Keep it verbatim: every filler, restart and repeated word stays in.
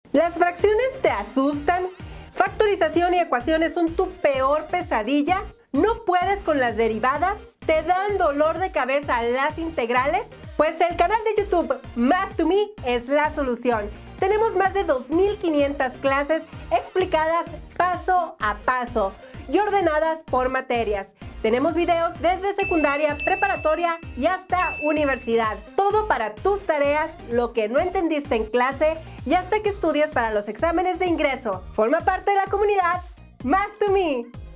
¿Las fracciones te asustan? ¿Factorización y ecuaciones son tu peor pesadilla? ¿No puedes con las derivadas? ¿Te dan dolor de cabeza las integrales? Pues el canal de YouTube Math to Me es la solución. Tenemos más de dos mil quinientas clases explicadas paso a paso y ordenadas por materias. Tenemos videos desde secundaria, preparatoria y hasta universidad. Todo para tus tareas, lo que no entendiste en clase y hasta que estudies para los exámenes de ingreso. Forma parte de la comunidad Math to Me.